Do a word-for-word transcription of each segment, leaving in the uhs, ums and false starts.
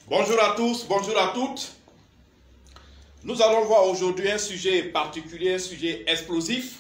Bonjour à tous, bonjour à toutes. Nous allons voir aujourd'hui un sujet particulier, un sujet explosif.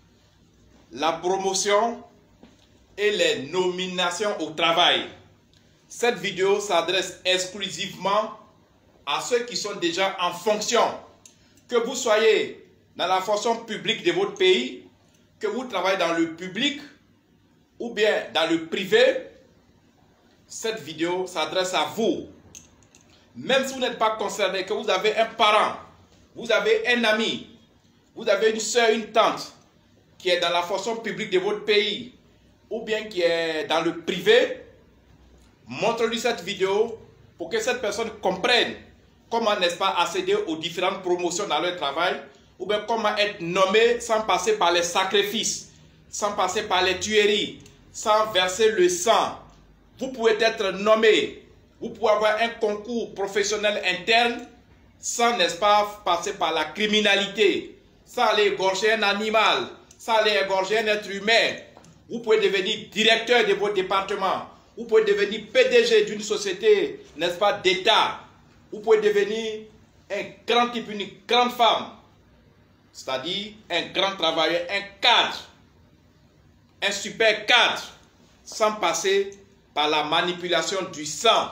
La promotion et les nominations au travail. Cette vidéo s'adresse exclusivement à ceux qui sont déjà en fonction. Que vous soyez dans la fonction publique de votre pays, que vous travaillez dans le public ou bien dans le privé, cette vidéo s'adresse à vous. Même si vous n'êtes pas concerné, que vous avez un parent, vous avez un ami, vous avez une soeur, une tante qui est dans la fonction publique de votre pays ou bien qui est dans le privé, montrez-lui cette vidéo pour que cette personne comprenne comment, n'est-ce pas, accéder aux différentes promotions dans leur travail ou bien comment être nommé sans passer par les sacrifices, sans passer par les tueries, sans verser le sang. Vous pouvez être nommé. Vous pouvez avoir un concours professionnel interne sans, n'est-ce pas, passer par la criminalité, sans aller égorger un animal, sans aller égorger un être humain. Vous pouvez devenir directeur de votre département. Vous pouvez devenir P D G d'une société, n'est-ce pas, d'État. Vous pouvez devenir un grand type, une grande femme, c'est-à-dire un grand travailleur, un cadre, un super cadre, sans passer par la manipulation du sang.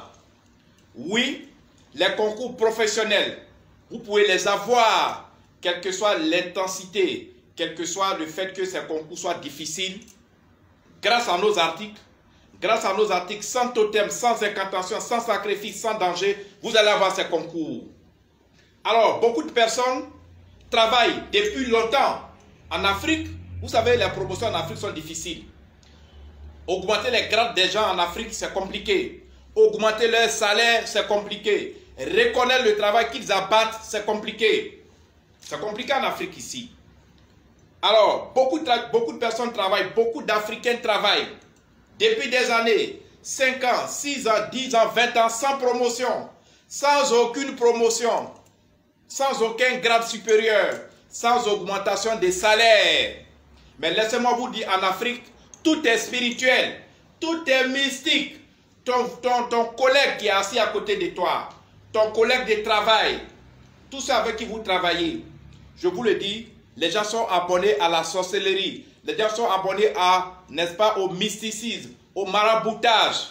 Oui, les concours professionnels, vous pouvez les avoir, quelle que soit l'intensité, quel que soit le fait que ces concours soient difficiles. Grâce à nos articles, grâce à nos articles sans totem, sans incantation, sans sacrifice, sans danger, vous allez avoir ces concours. Alors, beaucoup de personnes travaillent depuis longtemps en Afrique. Vous savez, les promotions en Afrique sont difficiles. Augmenter les grades des gens en Afrique, c'est compliqué. Augmenter leur salaire, c'est compliqué. Reconnaître le travail qu'ils abattent, c'est compliqué. C'est compliqué en Afrique ici. Alors, beaucoup de, beaucoup de personnes travaillent, beaucoup d'Africains travaillent depuis des années, cinq ans, six ans, dix ans, vingt ans, sans promotion, sans aucune promotion, sans aucun grade supérieur, sans augmentation des salaires. Mais laissez-moi vous dire, en Afrique, tout est spirituel, tout est mystique. Ton, ton, ton collègue qui est assis à côté de toi, ton collègue de travail, tout ça avec qui vous travaillez, je vous le dis, les gens sont abonnés à la sorcellerie, les gens sont abonnés à, n'est-ce pas, au mysticisme, au maraboutage.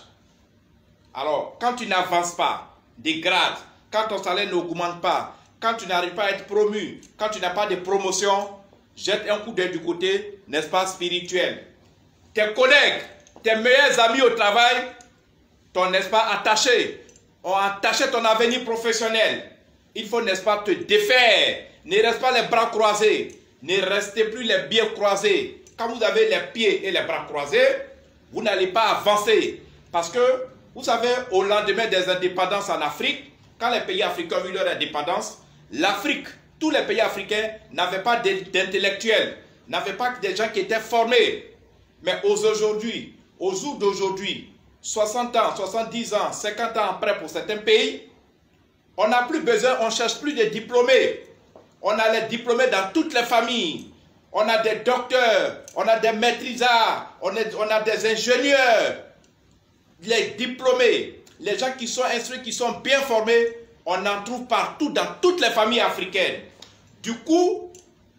Alors, quand tu n'avances pas des grades, quand ton salaire n'augmente pas, quand tu n'arrives pas à être promu, quand tu n'as pas de promotion, jette un coup d'œil du côté, n'est-ce pas, spirituel. Tes collègues, tes meilleurs amis au travail, ton, n'est-ce pas, attaché, ont attaché ton avenir professionnel. Il faut, n'est-ce pas, te défaire. Ne reste pas les bras croisés. Ne restez plus les pieds croisés. Quand vous avez les pieds et les bras croisés, vous n'allez pas avancer. Parce que, vous savez, au lendemain des indépendances en Afrique, quand les pays africains ont eu leur indépendance, l'Afrique, tous les pays africains n'avaient pas d'intellectuels, n'avaient pas des gens qui étaient formés. Mais aujourd'hui, au jour d'aujourd'hui, soixante ans, soixante-dix ans, cinquante ans après pour certains pays, on n'a plus besoin, on ne cherche plus de diplômés. On a les diplômés dans toutes les familles. On a des docteurs, on a des maîtrisards, on, est, on a des ingénieurs. Les diplômés, les gens qui sont instruits, qui sont bien formés, on en trouve partout dans toutes les familles africaines. Du coup,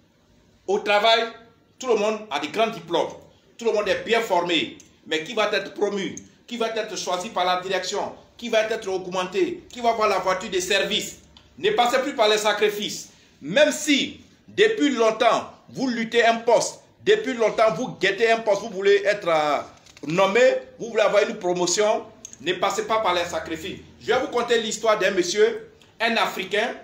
au travail, tout le monde a des grands diplômes. Tout le monde est bien formé. Mais qui va être promu? Qui va être choisi par la direction? Qui va être augmenté? Qui va avoir la voiture de service? Ne passez plus par les sacrifices. Même si, depuis longtemps, vous luttez un poste, depuis longtemps, vous guettez un poste, vous voulez être euh, nommé, vous voulez avoir une promotion, ne passez pas par les sacrifices. Je vais vous conter l'histoire d'un monsieur, un Africain,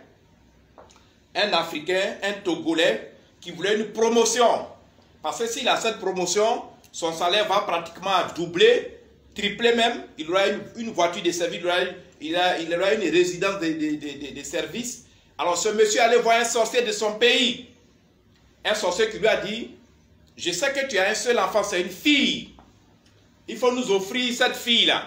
un Africain, un Togolais, qui voulait une promotion. Parce que s'il a cette promotion, son salaire va pratiquement doubler, tripler même. Il aura une, une voiture de service, il aura, il aura, il aura une résidence de, de, de, de, de service. Alors ce monsieur allait voir un sorcier de son pays. Un sorcier qui lui a dit, je sais que tu as un seul enfant, c'est une fille. Il faut nous offrir cette fille-là.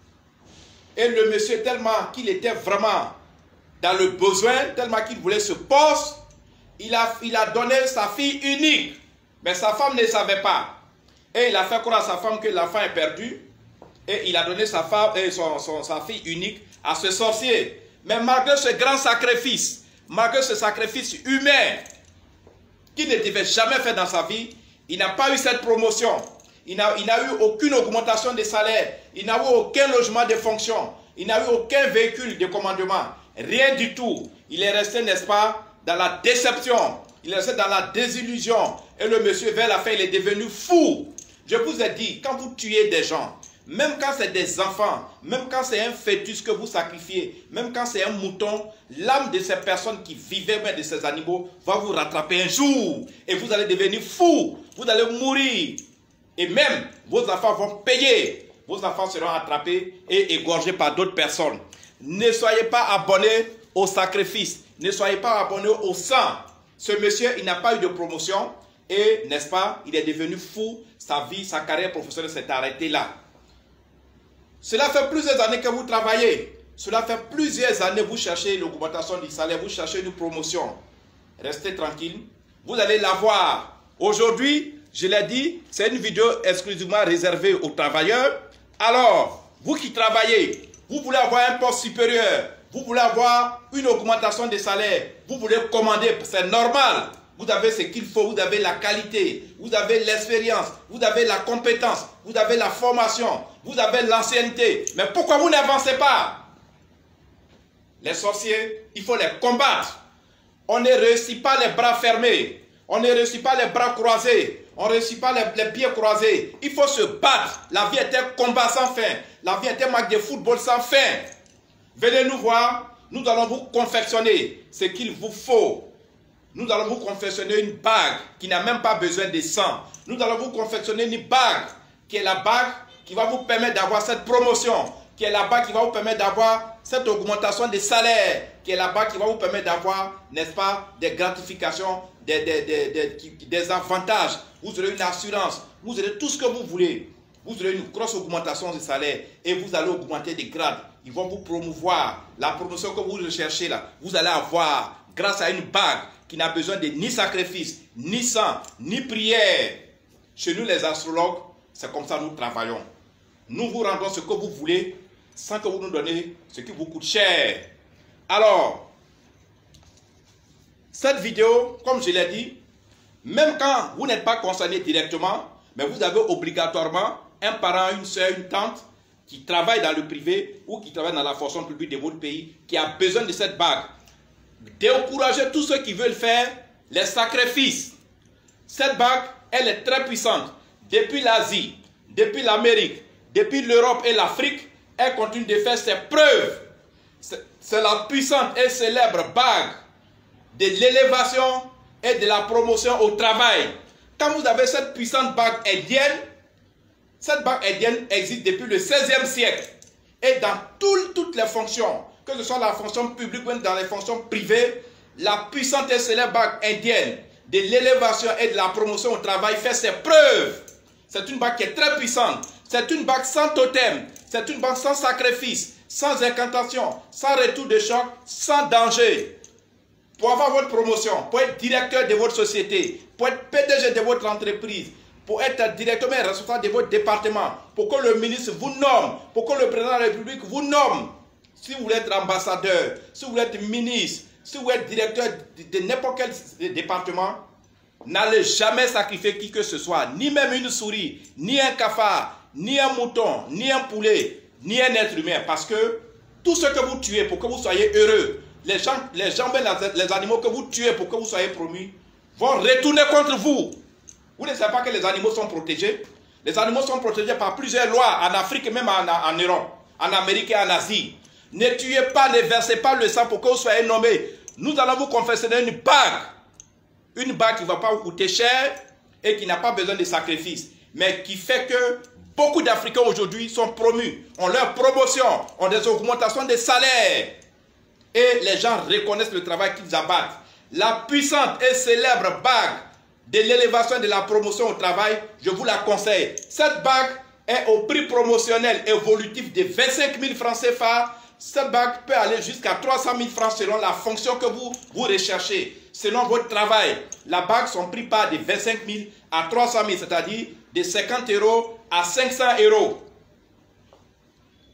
Et le monsieur, tellement qu'il était vraiment dans le besoin, tellement qu'il voulait ce poste, il a, il a donné sa fille unique. Mais sa femme ne savait pas. Et il a fait croire à sa femme que l'enfant est perdu. et il a donné sa femme et son, son, sa fille unique à ce sorcier. Mais malgré ce grand sacrifice, malgré ce sacrifice humain qu'il ne devait jamais faire dans sa vie, il n'a pas eu cette promotion. Il n'a eu aucune augmentation de salaire. Il n'a eu aucun logement de fonction. Il n'a eu aucun véhicule de commandement. Rien du tout. Il est resté, n'est-ce pas, dans la déception. Il est resté dans la désillusion. Et le monsieur, vers la fin, il est devenu fou. Je vous ai dit, quand vous tuez des gens, même quand c'est des enfants, même quand c'est un fœtus que vous sacrifiez, même quand c'est un mouton, l'âme de ces personnes qui vivaient, mais de ces animaux, va vous rattraper un jour. Et vous allez devenir fou. Vous allez mourir. Et même, vos enfants vont payer. Vos enfants seront attrapés et égorgés par d'autres personnes. Ne soyez pas abonnés au sacrifice. Ne soyez pas abonnés au sang. Ce monsieur, il n'a pas eu de promotion. Et, n'est-ce pas, il est devenu fou. Sa vie, sa carrière professionnelle s'est arrêtée là. Cela fait plusieurs années que vous travaillez. Cela fait plusieurs années que vous cherchez l'augmentation du salaire. Vous cherchez une promotion. Restez tranquille. Vous allez l'avoir. Aujourd'hui, je l'ai dit, c'est une vidéo exclusivement réservée aux travailleurs. Alors, vous qui travaillez, vous voulez avoir un poste supérieur, vous voulez avoir une augmentation de salaire, vous voulez commander, c'est normal. Vous avez ce qu'il faut, vous avez la qualité, vous avez l'expérience, vous avez la compétence, vous avez la formation, vous avez l'ancienneté. Mais pourquoi vous n'avancez pas? Les sorciers, il faut les combattre. On ne réussit pas les bras fermés, on ne réussit pas les bras croisés. On ne réussit pas les, les pieds croisés. Il faut se battre. La vie est un combat sans fin. La vie est un match de football sans fin. Venez nous voir. Nous allons vous confectionner ce qu'il vous faut. Nous allons vous confectionner une bague qui n'a même pas besoin de sang. Nous allons vous confectionner une bague qui est la bague qui va vous permettre d'avoir cette promotion, qui est la bague qui va vous permettre d'avoir cette augmentation de salaire, qui est la bague qui va vous permettre d'avoir, n'est-ce pas, des gratifications, des, des, des, des, des avantages. Vous aurez une assurance, vous aurez tout ce que vous voulez. Vous aurez une grosse augmentation de salaire et vous allez augmenter des grades. Ils vont vous promouvoir. La promotion que vous recherchez là, vous allez avoir grâce à une bague qui n'a besoin de ni sacrifice, ni sang, ni prière. Chez nous les astrologues, c'est comme ça que nous travaillons. Nous vous rendons ce que vous voulez sans que vous nous donnez ce qui vous coûte cher. Alors, cette vidéo, comme je l'ai dit, même quand vous n'êtes pas concerné directement, mais vous avez obligatoirement un parent, une soeur, une tante qui travaille dans le privé ou qui travaille dans la fonction publique de votre pays, qui a besoin de cette bague. Découragez tous ceux qui veulent faire les sacrifices. Cette bague, elle est très puissante. Depuis l'Asie, depuis l'Amérique, depuis l'Europe et l'Afrique, elle continue de faire ses preuves. C'est la puissante et célèbre bague de l'élévation et de la promotion au travail. Quand vous avez cette puissante bague indienne, cette bague indienne existe depuis le seizième siècle. Et dans tout, toutes les fonctions, que ce soit la fonction publique ou dans les fonctions privées, la puissante et célèbre bague indienne de l'élévation et de la promotion au travail fait ses preuves. C'est une bague qui est très puissante. C'est une bague sans totem. C'est une bague sans sacrifice, sans incantation, sans retour de choc, sans danger. Pour avoir votre promotion, pour être directeur de votre société, pour être P D G de votre entreprise, pour être directement responsable de votre département, pour que le ministre vous nomme, pour que le président de la République vous nomme. Si vous voulez être ambassadeur, si vous voulez être ministre, si vous êtes directeur de, de n'importe quel département, n'allez jamais sacrifier qui que ce soit, ni même une souris, ni un cafard, ni un mouton, ni un poulet, ni un être humain. Parce que tout ce que vous tuez pour que vous soyez heureux, les gens, les gens, les, les animaux que vous tuez pour que vous soyez promus, vont retourner contre vous. Vous ne savez pas que les animaux sont protégés? Les animaux sont protégés par plusieurs lois, en Afrique et même en, en Europe, en Amérique et en Asie. Ne tuez pas, ne versez pas le sang pour que vous soyez nommés. Nous allons vous confectionner une bague. Une bague qui ne va pas vous coûter cher et qui n'a pas besoin de sacrifice. Mais qui fait que beaucoup d'Africains aujourd'hui sont promus, ont leur promotion, ont des augmentations de salaire. Et les gens reconnaissent le travail qu'ils abattent. La puissante et célèbre bague de l'élévation et de la promotion au travail, je vous la conseille. Cette bague est au prix promotionnel évolutif de vingt-cinq mille francs C F A. Cette bague peut aller jusqu'à trois cent mille francs selon la fonction que vous, vous recherchez, selon votre travail. La bague, son prix part de vingt-cinq mille à trois cent mille, c'est-à-dire de cinquante euros à cinq cents euros.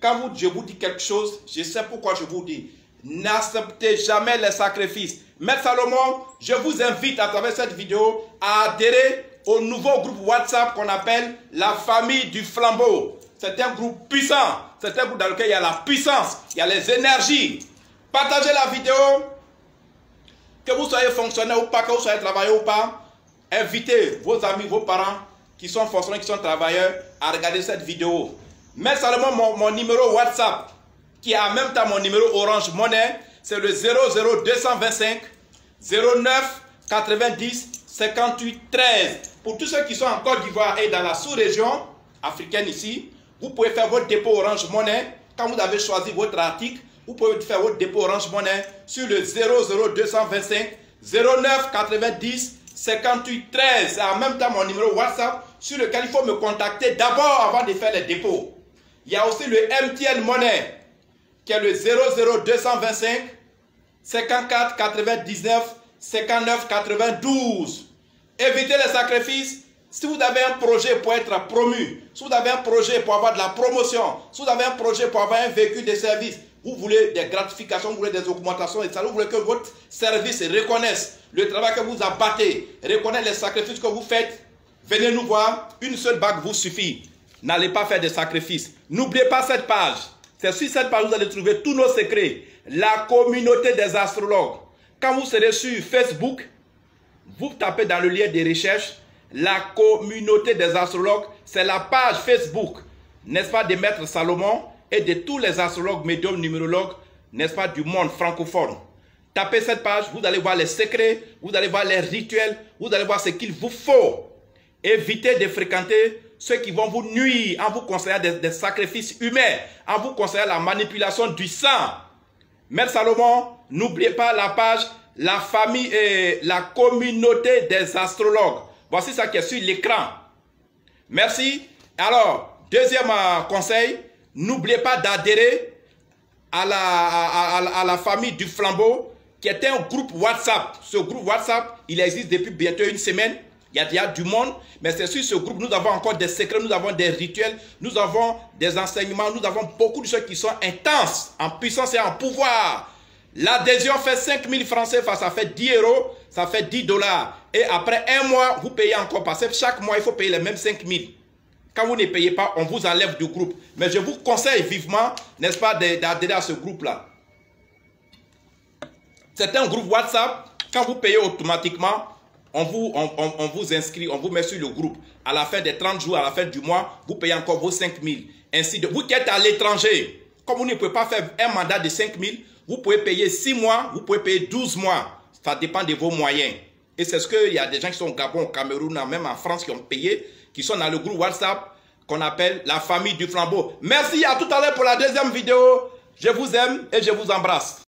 quand vous, je vous dis quelque chose, je sais pourquoi je vous dis. N'acceptez jamais les sacrifices. Maître Salomon, je vous invite à travers cette vidéo à adhérer au nouveau groupe WhatsApp qu'on appelle la famille du flambeau. C'est un groupe puissant. C'est un groupe dans lequel il y a la puissance, il y a les énergies. Partagez la vidéo. Que vous soyez fonctionnaire ou pas, que vous soyez travailleur ou pas, invitez vos amis, vos parents qui sont fonctionnaires, qui sont travailleurs à regarder cette vidéo. Mais seulement mon, mon numéro WhatsApp, qui est en même temps mon numéro Orange Money, c'est le zéro zéro deux cent vingt-cinq zéro neuf quatre-vingt-dix cinquante-huit treize. Pour tous ceux qui sont en Côte d'Ivoire et dans la sous-région africaine ici, vous pouvez faire votre dépôt Orange Money. Quand vous avez choisi votre article, vous pouvez faire votre dépôt Orange Money sur le zéro zéro deux cent vingt-cinq zéro neuf quatre-vingt-dix cinquante-huit treize. C'est en même temps mon numéro WhatsApp sur lequel il faut me contacter d'abord avant de faire les dépôts. Il y a aussi le M T N Money qui est le zéro zéro deux cent vingt-cinq cinquante-quatre quatre-vingt-dix-neuf cinquante-neuf quatre-vingt-douze. Évitez les sacrifices. Si vous avez un projet pour être promu, si vous avez un projet pour avoir de la promotion, si vous avez un projet pour avoir un véhicule de service, vous voulez des gratifications, vous voulez des augmentations et ça, vous voulez que votre service reconnaisse le travail que vous abattez, reconnaisse les sacrifices que vous faites, venez nous voir. Une seule bague vous suffit. N'allez pas faire des sacrifices. N'oubliez pas cette page. C'est sur cette page que vous allez trouver tous nos secrets. La communauté des astrologues. Quand vous serez sur Facebook, vous tapez dans le lien de recherche la communauté des astrologues. C'est la page Facebook, n'est-ce pas, de Maître Salomon et de tous les astrologues, médiums, numérologues, n'est-ce pas, du monde francophone. Tapez cette page, vous allez voir les secrets, vous allez voir les rituels, vous allez voir ce qu'il vous faut. Évitez de fréquenter ceux qui vont vous nuire en vous conseillant des, des sacrifices humains, en vous conseillant la manipulation du sang. Maître Salomon, n'oubliez pas la page la famille et la communauté des astrologues. Voici ça qui est sur l'écran. Merci. Alors, deuxième euh, conseil, n'oubliez pas d'adhérer à la, à, à, à la famille du flambeau, qui est un groupe WhatsApp. Ce groupe WhatsApp, il existe depuis bientôt une semaine. Il y a déjà du monde, mais c'est sur ce groupe, nous avons encore des secrets, nous avons des rituels, nous avons des enseignements, nous avons beaucoup de choses qui sont intenses, en puissance et en pouvoir. L'adhésion fait cinq mille francs C F A, ça fait dix euros, ça fait dix dollars. Et après un mois, vous payez encore, parce que chaque mois, il faut payer les mêmes cinq mille. Quand vous ne payez pas, on vous enlève du groupe. Mais je vous conseille vivement, n'est-ce pas, d'adhérer à ce groupe-là. C'est un groupe WhatsApp, quand vous payez automatiquement, On vous, on, on, on vous inscrit, on vous met sur le groupe. À la fin des trente jours, à la fin du mois, vous payez encore vos cinq mille. Ainsi de vous qui êtes à l'étranger, comme vous ne pouvez pas faire un mandat de cinq mille, vous pouvez payer six mois, vous pouvez payer douze mois. Ça dépend de vos moyens. Et c'est ce qu'il y a des gens qui sont au Gabon, au Cameroun, même en France, qui ont payé, qui sont dans le groupe WhatsApp qu'on appelle la famille du flambeau. Merci, à tout à l'heure pour la deuxième vidéo. Je vous aime et je vous embrasse.